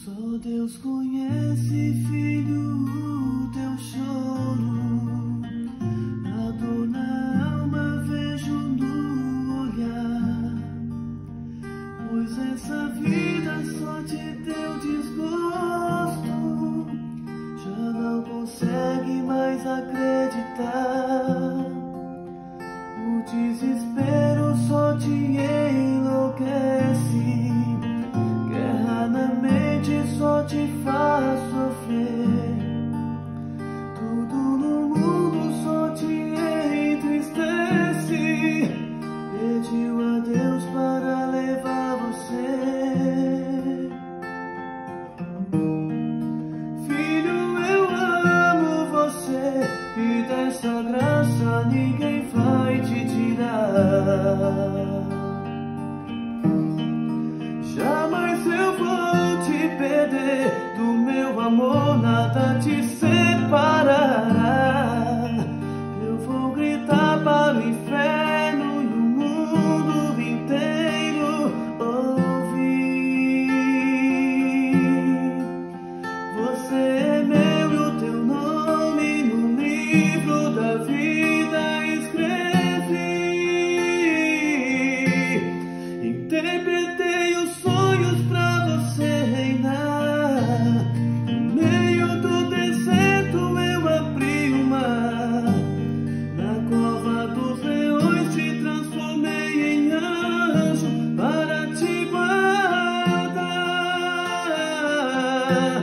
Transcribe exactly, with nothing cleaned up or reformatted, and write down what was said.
Só Deus conhece, filho, o teu choro. A dor na alma vejo no olhar, pois essa vida só te deu desgosto. Já não consegue mais acreditar. O desespero só te enlouquece. Guerra na mente só te faz sofrer. Tudo no mundo só te entristece. Pediu a Deus para levar você. Filho, eu amo você, e dessa graça ninguém vai te tirar. Jamais eu vou te perder, do meu amor nada te separará. Eu vou gritar para o inferno e o mundo inteiro ouvir. Você é meu e o teu nome no livro da vida escrevi. Interpretei os sonhos pra você reinar. No meio do deserto eu abri o mar. Na cova dos leões te transformei em anjo para te guardar.